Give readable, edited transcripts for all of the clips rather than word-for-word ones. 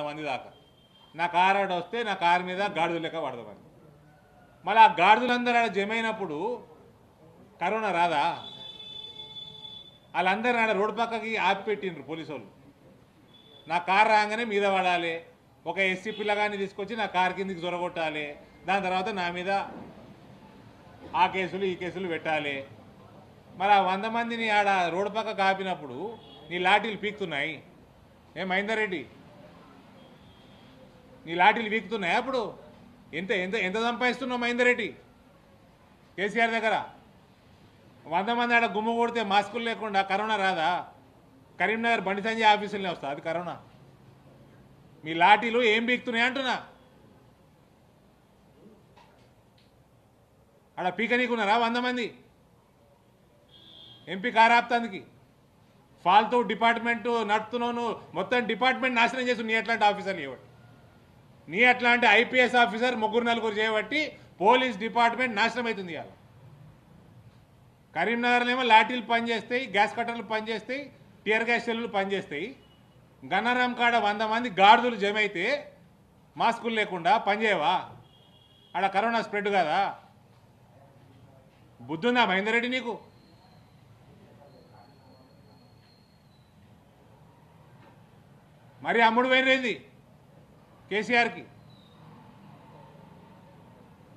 మంది దాకా నా కారు ఆడ వస్తే నా కారు మీద గాడిదలు లెక్క పడదామని. మళ్ళీ ఆ గాడిదలందరూ ఆడ జమైనప్పుడు కరోనా రాదా? వాళ్ళందరూ ఆడ రోడ్డు పక్కకి ఆపి పెట్టిండ్రు పోలీసు వాళ్ళు. నా కారు రాగానే మీద పడాలి, ఒక ఎస్సీ పిల్లగాన్ని తీసుకొచ్చి నా కారు కిందికి జొరగొట్టాలి, దాని తర్వాత నా మీద ఆ కేసులు ఈ కేసులు పెట్టాలి. మరి ఆ 100 మందిని ఆడ రోడ్డు పక్క కాపినప్పుడు నీ లాఠీలు పీకుతున్నాయి. మహేందర్ రెడ్డి, నీ లాఠీలు పీకుతున్నాయి. అప్పుడు ఎంత ఎంత ఎంత సంపాదిస్తున్నావు మహేందర్ రెడ్డి కేసీఆర్ దగ్గర? 100 మంది ఆడ గుమ్మ కొడితే మాస్కులు లేకుండా కరోనా రాదా? కరీంనగర్ బండి సంజయ్ ఆఫీసులనే వస్తా అది కరోనా. మీ లాఠీలు ఏం పీకుతున్నాయి అంటున్నా. ఆడ పీకనీకున్నారా 100 మంది? ఎంపీ కారాప్తానికి ఫాల్తూ డిపార్ట్మెంట్ నడుపుతున్నావు, మొత్తం డిపార్ట్మెంట్ నాశనం చేసి నీ అట్లాంటి ఆఫీసర్లు చేయబట్టి, నీ అట్లాంటి ఐపీఎస్ ఆఫీసర్ 3-4 చేయబట్టి పోలీస్ డిపార్ట్మెంట్ నాశనం అవుతుంది. ఇవాళ కరీంనగర్లో ఏమో లాఠీలు పనిచేస్తాయి, గ్యాస్ కట్టర్లు పనిచేస్తాయి, టియర్ గ్యాస్ సెల్లులు పనిచేస్తాయి. గన్నరం కాడ 100 మంది గాడిదలు జమైతే మాస్కులు లేకుండా పనిచేయవా? ఆడ కరోనా స్ప్రెడ్ కదా? బుద్ధుందా మహేందర్ రెడ్డి నీకు? మరి అమ్ముడు పోయినది కేసీఆర్కి.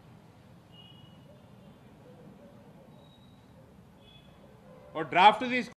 ఓ డ్రాఫ్ట్ తీసుకు